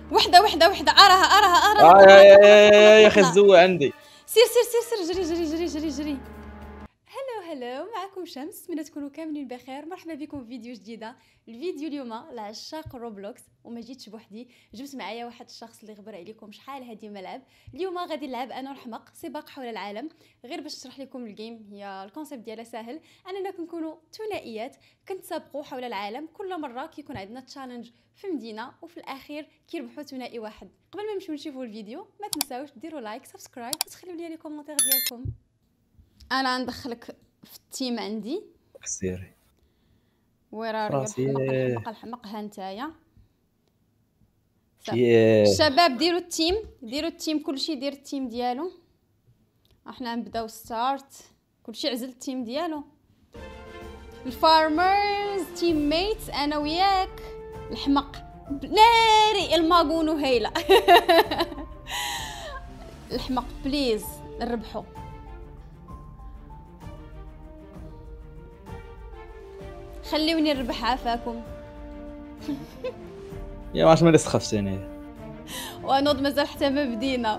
وحده اراها يا اخي الزوه عندي. سير جري. هلو معكم شمس، نتمنى تكونوا كاملين بخير. مرحبا بكم في فيديو جديده. الفيديو اليوم لعشاق روبلوكس، وما جيتش بوحدي، جبت معايا واحد الشخص اللي غبر عليكم شحال هادي ملعب. اليوم غادي نلعب انا والحمق سباق حول العالم. غير باش نشرح لكم الجيم، هي الكونسيبت ديالها ساهل، اننا كنكونوا ثنائيات كنتسابقوا حول العالم. كل مره كيكون عندنا تشالنج في مدينه، وفي الاخير كيربحوا ثنائي واحد. قبل ما نمشيو نشوفوا الفيديو ما تنساوش ديروا لايك سبسكرايب وتخليو لي كومونتير ديالكم. انا ندخلك في التيم عندي. سيري وين راه الحمق ها نتايا. الشباب ديروا التيم كلشي دير التيم ديالو. احنا نبداو ستارت، كلشي عزل التيم ديالو. الفارمرز تيم ميت انا وياك. الحمق ناري الماغون وهيله. الحمق بليز نربحو. خليوني نربح عافاكم. يا واش ما تخافش انا ونوض مازال حتى ما بدينا.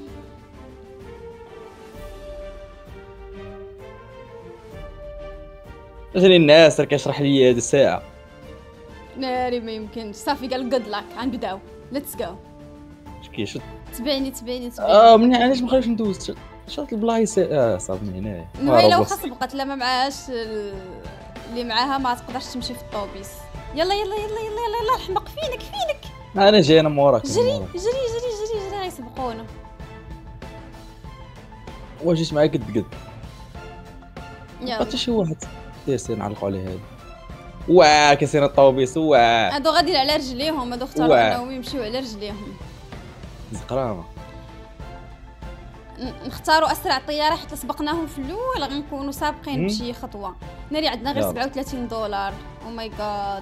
اجري الناس راه كيشرح لي هاد الساعه. ناري ما يمكنش. صافي قال جود لاك غنبداو. ليتس جو. كيشد تبعني مني علاش ما خليوش ندوز شوط البلايص. صافي من هنايا نويله واخا سبقت لا ما معاهاش اللي معاها ما تقدرش تمشي في الطوبيس. يلا الحمق فينك. انا جاي انا موراك. جري غيسبقونا. واش جيت معاك قد يلا حتى شي واحد سير نعلقوا عليه هذا. واه كيسير الطوبيس. واه هادو غادي على رجليهم، هادو اختاروا انهم يمشيو على رجليهم. زقرامه نختاروا اسرع طياره حيت سبقناهم في الاول غنكونوا سابقين بشي خطوه. ناري عندنا غير $37. او ماي جاد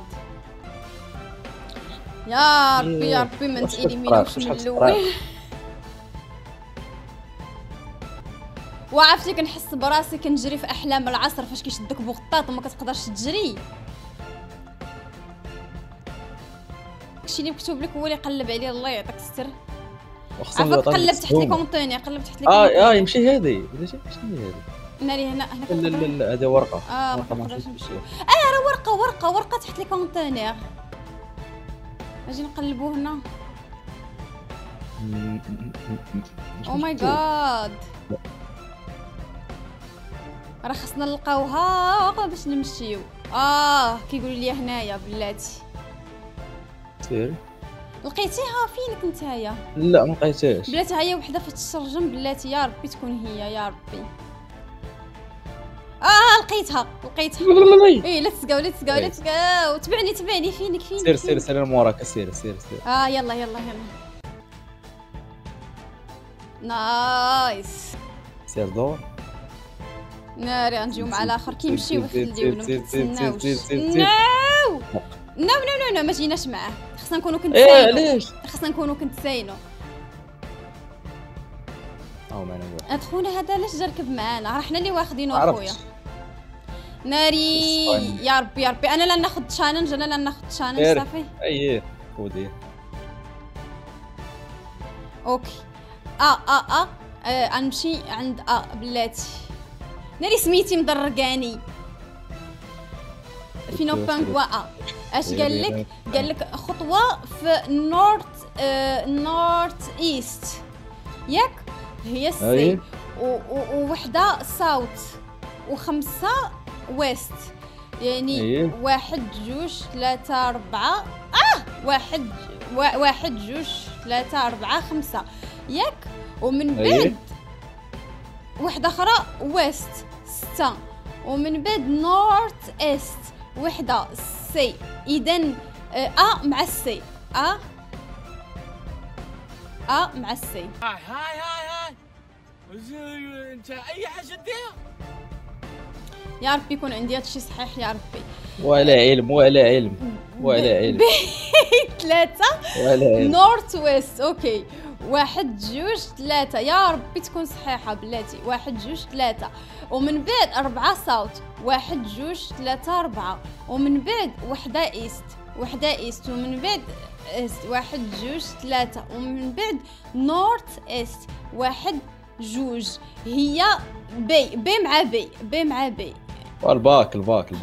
يا ربي ما نتإليمينوش من الاول. وعرفتي كنحس براسي كنجري في احلام العصر فاش كيشدك بغطاط وما كتقدرش تجري. داكشي اللي مكتوب لك هو اللي قلب عليه. الله يعطيك الستر. عفاك قلب تحت لي كونطينير. يمشي هذه شنو هي هذه؟ ناري هنا لا هذه ورقه. ما نقدرش نمشي. راه ورقه تحت لي كونطينير. اجي نقلبو هنا. او ماي جاد راه خصنا نلقاوها باش نمشيو. كيقولوا لي هنايا بلاتي. سير لقيتيها فينك نتايا؟ لا ما لقيتهاش بلاتي. هي وحده في الشرجم بلاتي. يا ربي تكون هي يا ربي. لقيتها. ايه ليتس جو. تبعني فينك. سير موراك. سير يلا نايس. سير دور. ناري غنجيو مع الاخر كيمشي ويخليونا ما كيتسناوش. نو ما جيناش معاه. خصنا نكونوا كنتساينو. معنا خونا هذا علاش جا ركب معانا؟ راه حنا اللي واخدينو اخويا. ناري يا ربي انا لا ناخذ تشالنج. صافي اييه خذي. اوكي غنمشي عند بلاتي. ناري سميتي مدرقاني. فينو بانغوا. اش قال لك خطوه في نورث ايست ياك هي السي ووحده ساوث وخمسه ويست. يعني 1 2 3 4 1 2 3 4 5 ياك. ومن بعد وحده اخرى ويست 6. ومن بعد نورث ايست وحده سي. اذا مع السي. مع السي. هاي انت اي حاجه دير. يا ربي يكون عندي هادشي صحيح يا ربي. ولا علم 3 نورث ويست. اوكي 1 2 3 يا ربي تكون صحيحه بلاتي. 1 2 3 ومن بعد 4 ساوث. 1 2 3 4 ومن بعد وحده ايست ومن بعد است 1 2 3 ومن بعد نورث است 1 2 هي بي مع بي الباك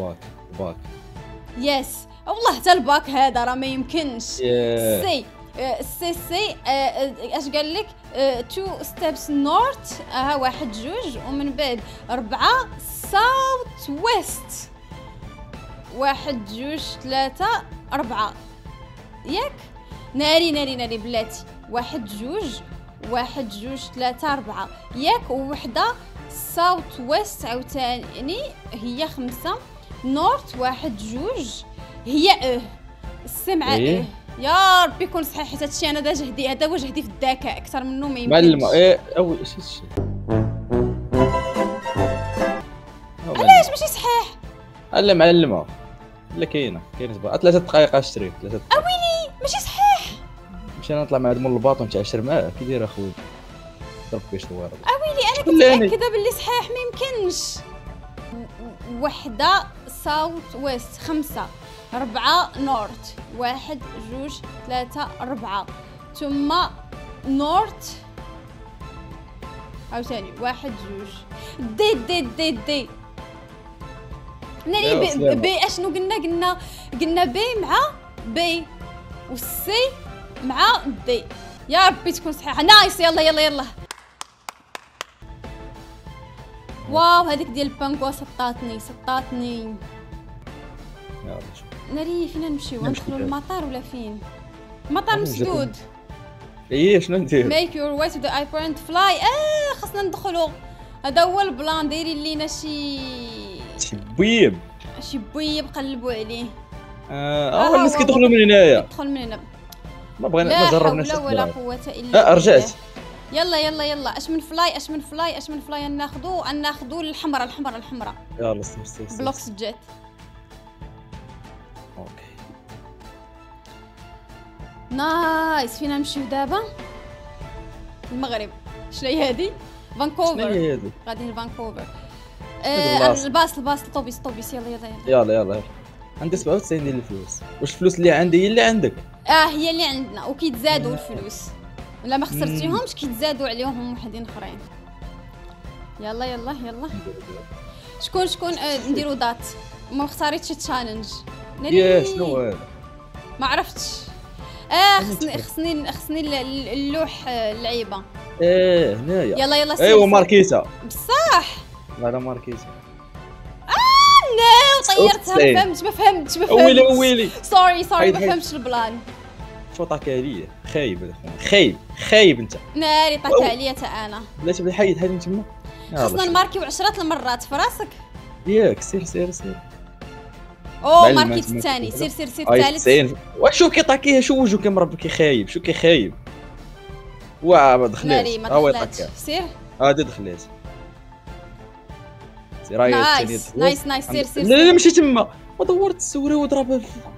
يس والله حتى الباك هذا راه ما يمكنش. Yeah. سي اش قال لك 2 ستيبس نورث ها 1 2 ومن بعد 4 ساوث ويست 1 2 3 4 ياك ناري بلاتي 1 2 3 4 ياك ووحده ساوث ويست عاوتاني هي 5 نورث 1 2 هي السمعه إيه؟ يا ربي يكون صحيح حيت هادشي انا هذا هو جهدي في الذكاء اكثر منه ما يمكنش. معلمه اول شي علاش ماشي صحيح؟ لا معلمه لا كاينه 3 دقائق اشتري 3 دقائق. اويلي ماشي صحيح. مشينا نطلع مع مول الباطون نتعشر معاه كي داير اخويا ضرب فيه شوار. اويلي انا كنت خلاني. متاكده باللي صحيح ما يمكنش. وحده ساوث ويست 5 4 نورث 1 2 3 4 ثم نورث عاوتاني 1 2 دي ناري بي اشنو قلنا بي مع بي والسي مع دي. يا ربي تكون صحيحه. نايس يلا واو هذيك ديال البانكوا سطاتني يلا شوف ناري فين نمشيو نمشي ندخلوا فين؟ المطار ولا فين؟ المطار مسدود. شنو ندير؟ make your way to the airport fly خصنا ندخلوا هذا هو البلان دايرين لينا شي بويب بويب قلبوا عليه. الناس كيدخلوا من هنايا ندخل من هنا ما بغينا لا ما جربناش حول ولا قوه الا رجعت يلا اش من فلاي ناخذوا الحمراء يلا استنى بلوكس جيت. اوكي نايس فينا نمشيو دابا المغرب. شنو هي هادي؟ شنو فانكوفر هي هادي؟ غادي لفانكوفر. الباص. الباص طوبيس يلا يلا عندي 97 ديال الفلوس. واش الفلوس اللي عندي هي اللي عندك؟ هي اللي عندنا وكيتزادوا الفلوس ولا ما خسرتيهمش كيتزادوا عليهم وحدين اخرين. يلا شكون نديرو دات ما اختاريتش تشالنج. شنو هذا؟ ما عرفتش. خصني اللوح اللعيبه. هنايا يلا ايوا ماركيزا بصح هذا ماركيزا. نو طيرتها ما فهمتش ويلي سوري ما هيد. فهمتش البلان. فوطاك عليا خايب هذا خويا خايب انت ناري طاحت عليا حتى انا. بلاتي بدا حيد من تما خصنا نماركيو 10 المرات في راسك. ياك سير ماركيت الثاني سير الثالث. 90 وشو كيطاكيها شو وجهو كيمربي كيخايب شو كيخايب. ما دخلات ناري ما دخلاتش سير هادي دخلات سير راهي نايس سير لا ماشي تما ودورت السوره وضربها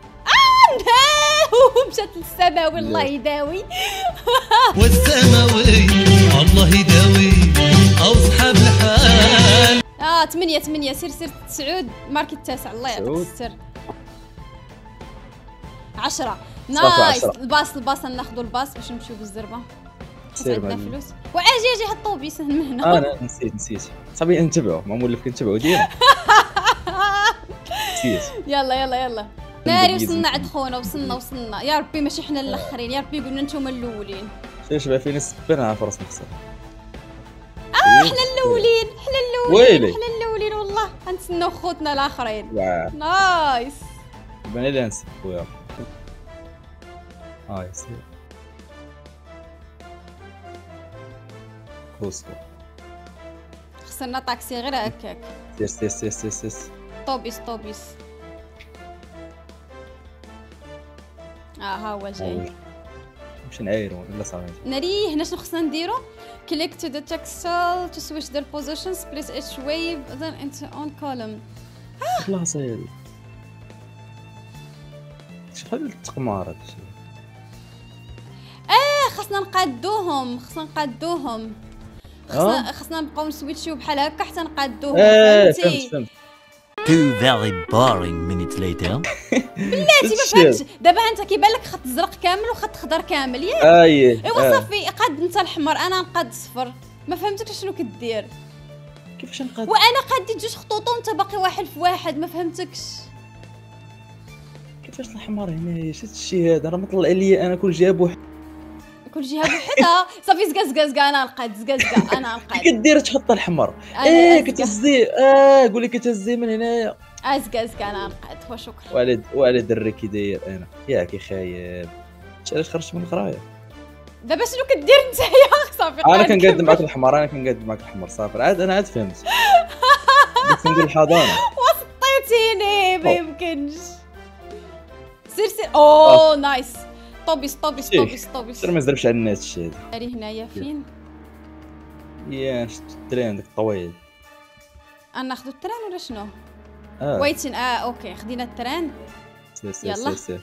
مشات للسما والله يداوي. والسماوي الله يداوي او صحاب الحال. 8 سير 9 ماركي التاسع الله يعطيك الستر. 10 نايس. الباص ناخذوا الباص باش نمشيو بالزربه حيت عندنا فلوس. واجي هاد الطوبيس من هنا. انا نسيت صافي نتبعوا ما مولف كنتبعوا ديما نسيت. يلا ناري وصلنا عند خونا وصلنا يا ربي ماشي حنا الاخرين يا ربي قلنا نتوما الاولين. شباب فينا السبان عارف راسنا خسر. حنا الاولين ويلي حنا الاولين والله غنتسناو خوتنا الاخرين. واه نايس بان لي نسب خويا. يسير كوسكو خسرنا طاكسي غير هكاك. سير طوبيس ها هو جاي. نمشي نعايرو ولا صافي. ناري هنا شنو خصنا نديرو؟ click to the textile to switch their positions place each wave then into on column. خلاص هادي شحال التقمار هادشي. خصنا نقادوهم خصنا نبقاو نسويتشيو بحال هكا حتى نقادوهم. فهمت Two very boring minutes later. بلاتي ما فهمتش دابا انت كيبان لك خط زرق كامل وخط خضر كامل ياك ايوا صافي قاد انت الحمر انا نقاد الصفر ما فهمتكش شنو كدير كيفاش نقاد وانا قاديت جوج خطوط وانت باقي واحد في واحد ما فهمتكش كيفاش الحمار هنايا شفت الشيء هذا راه مطلع ليا انا كل جهه بوحدها كل جهه بوحدها صافي زقا انا نقاد زقا انا نقاد كدير تحط الحمر كتهزي قول لي كتهزي من هنايا زقا انا نقاد وشكرا وعلى دري كي داير انا ياك يا خايب علاش خرجت من القرايه دابا شنو كدير انت يا صافي انا كنقاد معاك الحمر صافي عاد انا فهمت بس ندير الحضانه وسطيتيني ما يمكنش سير اوه نايس طوبيس سير ما يزربش على الناس الشيء هذا راه هنايا فين يا شفت الترين داك الطويل ناخذ التران ولا شنو ويتين اوكي خدينا التران يلا سير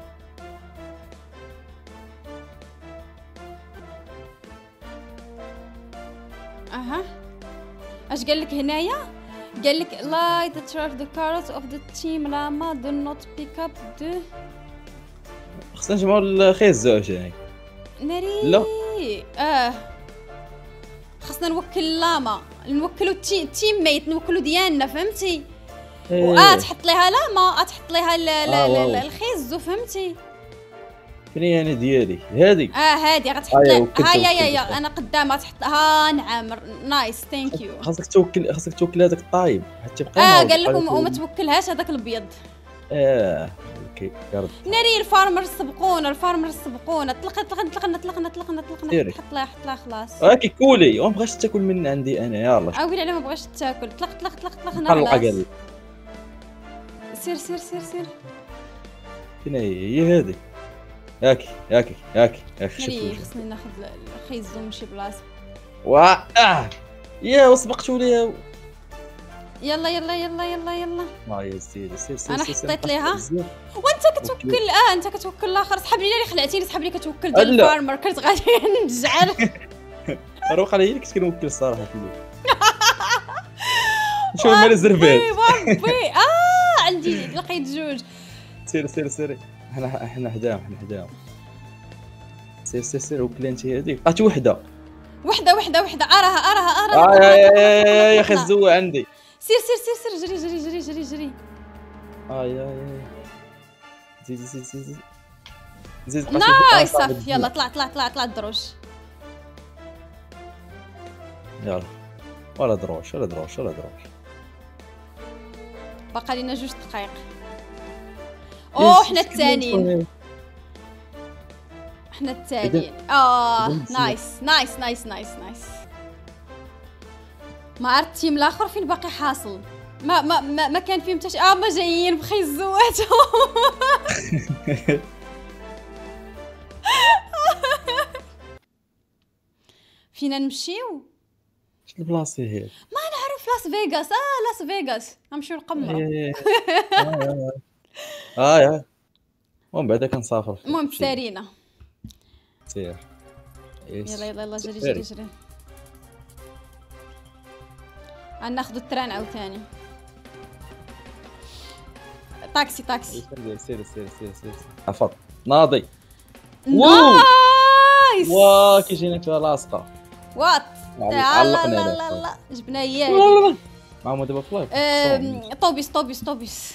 اش قال لك هنايا قال لك light the track the cars of the team llama do not pick up the خصنا نجمعوا الزوج يعني ناري لا خصنا نوكل لاما نوكلو التيم ميت نوكلو ديالنا فهمتي تحط ليها لاما تحط ليها الخيزو فهمتي فين هي انا ديالي هذه هذه غتحط لها هيا انا قدامها تحط نعم نايس ثانك يو خاصك توكل هذاك الطايب حتى يبقى قال لكم وما توكلهاش هذاك الابيض اوكي يا رب ناري الفارمر سبقونا طلقنا حط لها خلاص هاكي كولي وما بغاش تاكل من عندي انا يلاه عاودي على ما بغاش تاكل طلق خلاص سير فين هي هذه ياكي ناري خصني ناخذ الخيزو من شي بلاصه يا وسبقتوا ليها يلا يا سيدي سير انا حطيت ليها وانت كتوكل انت كتوكل الاخر سحب لي اللي خلعتيني سحب لي كتوكل ديال الفارمر كنت غادي نجعل روح عليا كنت كنوكل الصراحه شوف مال الزربات عندي لقيت جوج سير حنا حداهم سير وكلي انت هذيك بقات وحده اراها يا اخي الزوه عندي سير جري زيد نايس صافي يلا طلع الدروج يلا ولا دروش باقا لينا 2 دقائق حنا الثانيين نايس ما عرفت التيم الاخر فين باقي حاصل ما كان فيهم حتى ما جايين بخيزواتهم فينا نمشيو شنو البلاصه هي ما نعرف لاس فيغاس غنمشيو نقمروا ومن بعد كنسافر المهم سارينا سير يلا جري ناخذ التران عاوتاني طاكسي سير عفط ناضي نايس كيجينا لاصقه وات لا جبنا اياه معهم دابا فلايف طوبيس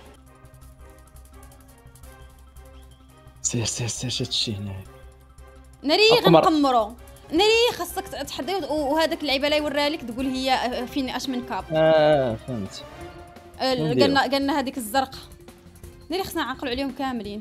سير هادشي هنايا ناري غنقمرو ناري خاصك تحضي وهذاك اللعيبه لا يوريها لك تقول هي فين اش من كاب فهمت قالنا هذيك الزرقاء ناري خصنا نعقلوا عليهم كاملين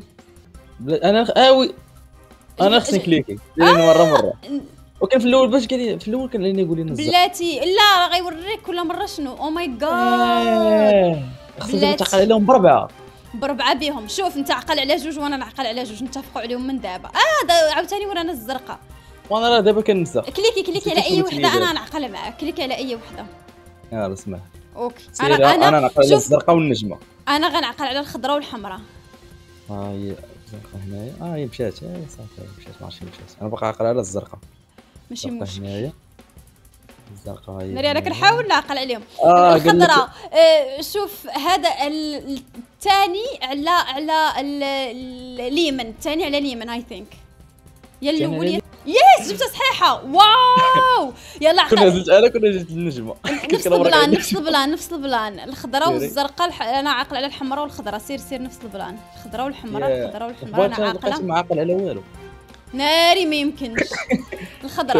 انا خصني كليكي مره وكان في الاول باش قال في الاول كان لينا يقول لنا بلاتي لا غيوريك كل مره شنو او ماي جاد خصنا تعقل عليهم بربعه بهم شوف انت عقل على جوج وانا نعقل على جوج نتفقوا عليهم من دابا عاوتاني ورانا الزرقاء وانا راه دابا كننسى كليكي على اي وحده انا نعقل معاك كليكي على اي وحده يلا اسمع اوكي انا نعقل على الزرقاء والنجمه انا غنعقل على الخضراء والحمراء هي الزرقاء هنايا هي مشات صافي مشات ما عرفتش مشات انا باقي عاقل على الزرقاء ماشي مشكل الزرقاء هي ناري انا كنحاول نعقل عليهم. قال لك الخضراء شوف هذا الثاني على اليمن، الثاني على اليمن اي ثينك. يا الثاني الاول على يس جبتها صحيحه. واو يلا كنا عقل. زدت انا كنا جبت النجمه نفس البلان الخضراء والزرقاء. انا عاقل على الحمراء والخضراء. سير نفس البلان الخضراء والحمراء انا عاقله. ما عاقل على والو. ناري ما يمكنش. الخضراء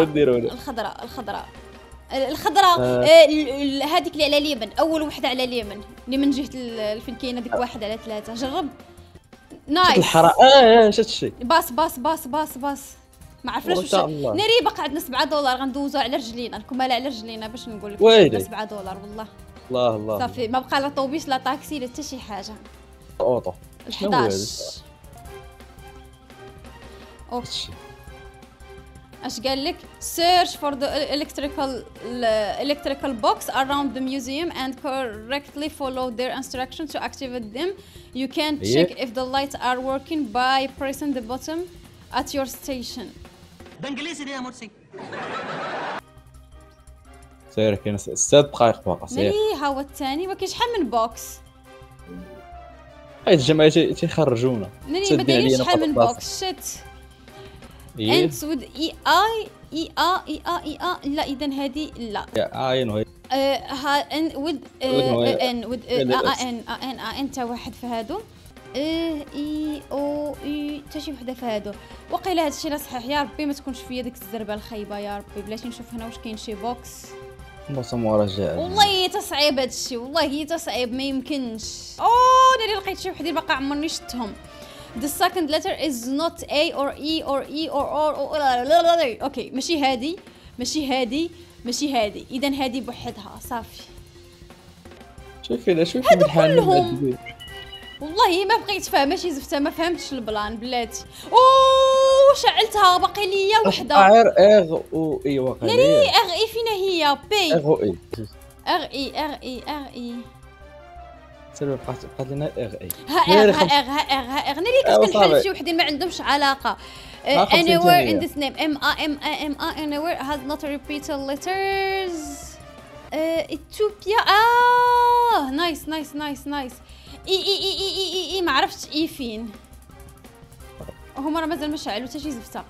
هذيك اللي على اليمن، اول وحده على اليمن اللي من جهه فين كاينه ديك 1 على 3. جرب. نايس الحراره شفت الشيء. باص ما عرفناش واش ناري. باقي عندنا $7 غندوزو على رجلينا الكمال، على رجلينا باش نقول لك. $7 والله. الله صافي ما بقى لا طوبيس لا طاكسي لا حتى شي حاجه. اوطو 11. اوكي اش قال لك؟ search for the electrical box around the museum and correctly follow their instructions to activate them. You can check if the lights are working by pressing the button at your station. بانجليزي دي يا مرسي. سير كاين 6 دقائق باقا. سير ها هو الثاني. ما كاينش شحال من بوكس. هاد الجماعه تيخرجونا. ناري ما دايرين شحال من بوكس. شت ends with اي لا اذا هذه لا. ان with ان تا واحد في هادو. اي او اي حتى شي وحده في هادو. وقيلا هذا الشيء لا صحيح. يا ربي ما تكونش فيا ديك الزربه الخايبه. يا ربي بلاتي نشوف هنا واش كاين شي بوكس. والله تصعيب هذا الشيء. والله تصعيب ما يمكنش. ناري لقيت شي وحدين باقا عمرني شفتهم. The second letter is not A or E or E or اوكي ماشي هادي اذا هادي بوحدها صافي. شوفي هادو كلهم والله ما بقيت فاهمه شي زفتها. ما فهمتش البلان بلاتي. شعلتها باقي ليا وحده. اغ او اي واقع. ناري اغ اي فينا هي بي. اغ اي سير بقات لنا اغ اي. ها اغ ناري كنت كنحل شي وحدين ما عندهمش علاقه. anywhere in this name M anywhere has not repeated letters. Ethiopia. نايس اي ما عرفتش اي فين. هما راه مازال ما شعلوا حتى شي زفته.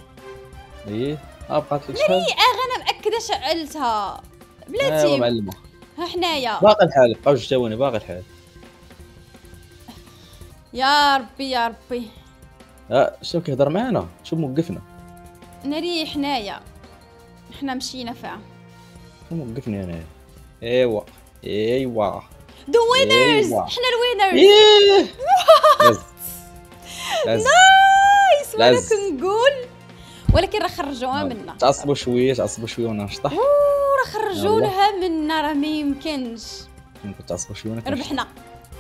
بقات لك شحال؟ انا مأكده شعلتها بلاتي. معلمه ها حنايا باقي الحال. بقاو 2 ثواني باقي الحال. يا ربي شنو كيهضر معانا؟ شو موقفنا؟ ناري حنا مشينا فيها. موقفني انا. ايوا The winners. حنا الوينرز. نايس. وانا كنقول ولكن راه خرجوها منا. تعصبوا شويه ونشطح. راه خرجونها منا. راه ما يمكنش. ممكن تعصبوا شويه ربحنا.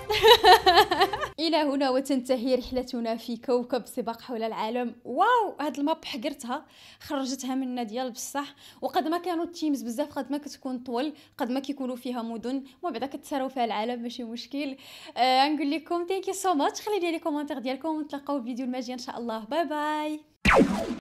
إلى هنا وتنتهي رحلتنا في كوكب سباق حول العالم. واو هاد الماب حقرتها خرجتها منا ديال بصح. وقد ما كانوا التيمز بزاف قد ما كتكون طول قد ما كيكونوا فيها مدن ومن بعد كتسراو فيها العالم ماشي مشكل. نقول لكم ثانك يو سو ماتش. خليوا لي كومونتير ديالكم ونتلاقاو في فيديو الماجي ان شاء الله. باي باي.